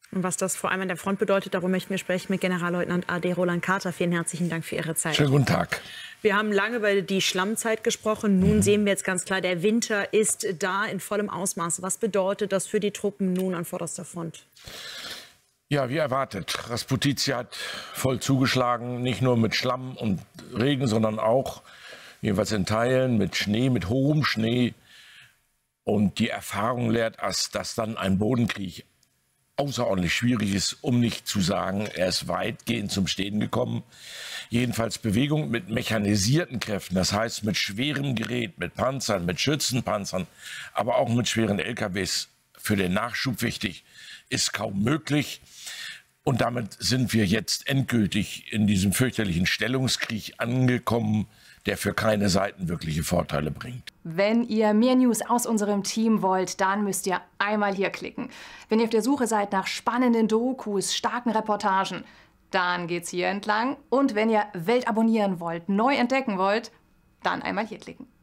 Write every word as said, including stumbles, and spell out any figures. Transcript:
Und was das vor allem an der Front bedeutet, darum möchten wir sprechen mit Generalleutnant A D Roland Carter. Vielen herzlichen Dank für Ihre Zeit. Schönen guten Tag. Wir haben lange über die Schlammzeit gesprochen. Nun mhm. sehen wir jetzt ganz klar, der Winter ist da in vollem Ausmaß. Was bedeutet das für die Truppen nun an vorderster Front? Ja, wie erwartet. Rasputizia hat voll zugeschlagen, nicht nur mit Schlamm und Regen, sondern auch, jedenfalls in Teilen, mit Schnee, mit hohem Schnee. Und die Erfahrung lehrt uns, dass dann ein Bodenkrieg außerordentlich schwierig ist, um nicht zu sagen, er ist weitgehend zum Stehen gekommen. Jedenfalls Bewegung mit mechanisierten Kräften, das heißt mit schwerem Gerät, mit Panzern, mit Schützenpanzern, aber auch mit schweren L K Ws für den Nachschub wichtig, ist kaum möglich. Und damit sind wir jetzt endgültig in diesem fürchterlichen Stellungskrieg angekommen, der für keine Seiten wirkliche Vorteile bringt. Wenn ihr mehr News aus unserem Team wollt, dann müsst ihr einmal hier klicken. Wenn ihr auf der Suche seid nach spannenden Dokus, starken Reportagen, dann geht's hier entlang. Und wenn ihr Welt abonnieren wollt, neu entdecken wollt, dann einmal hier klicken.